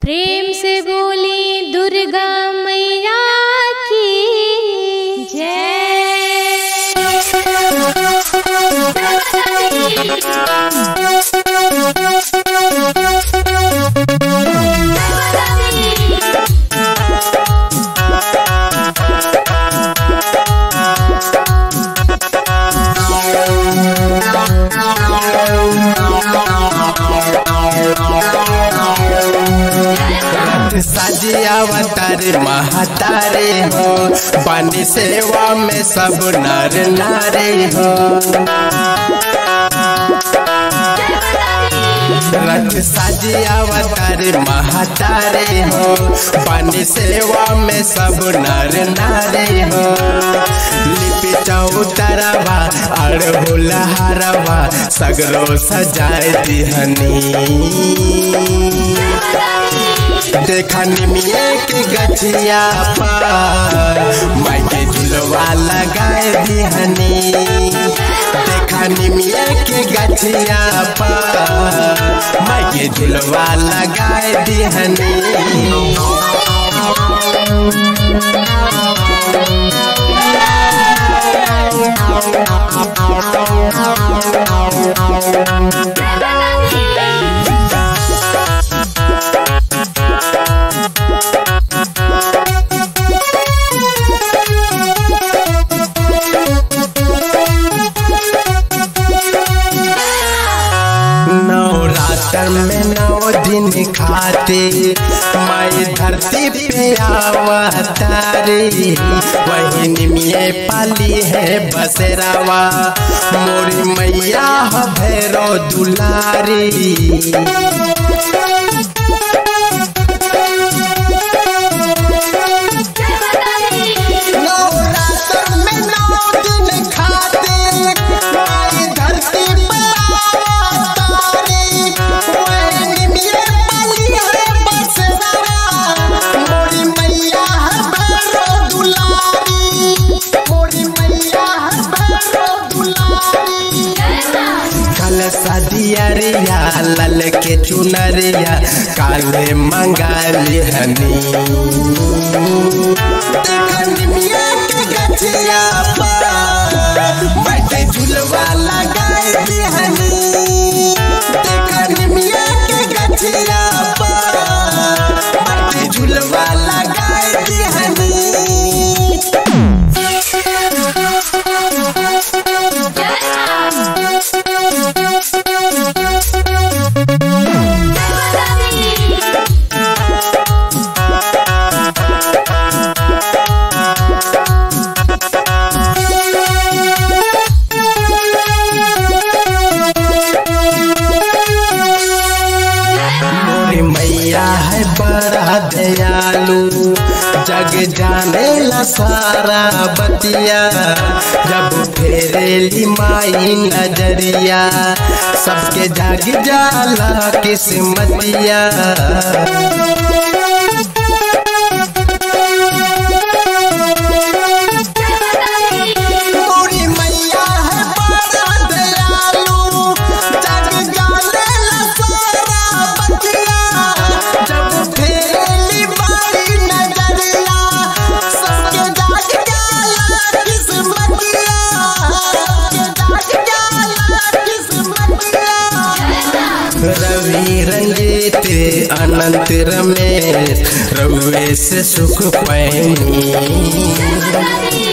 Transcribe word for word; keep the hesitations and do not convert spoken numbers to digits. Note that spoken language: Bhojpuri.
प्रेम से बोली दुर्गा मैया की जय। साजिया अवतार महातारे हो, पानी सेवा में सब नर नारे हो। रथ साजिया अवतार महातारे हो, पानी सेवा में सब नर नारे हो। लिपि चौतरवा अड़हुल हरवा सगरो सजाए दिहनी। देखा निमिये के गछिया पर मायके झुलवा लगाए दिहनी। देखा निमिये के गछिया पर मायके झुलवा लगाए दिहनी। में नौ दिन खाते माई धरती पे अवतारी। वही निमिये पाली है बसेरावा, मोरी मैया भैरो दुलारी। सदियरिया लल के चुनरिया काले मंगाली हनी। निमिया के गछिया पर बैठे झुलवा लगाए दिहनी। देखा निमिया के गछिया पर बैठे झुलवा लगाए दिहनी। मैया है बड़ा दयालु, जग जाने ला सारा बतिया। जब फेरेली माई नजरिया सबके जाग जाला किस्मतिया। रवि रंजित अनंत रमेश रउए से सुख पैनी।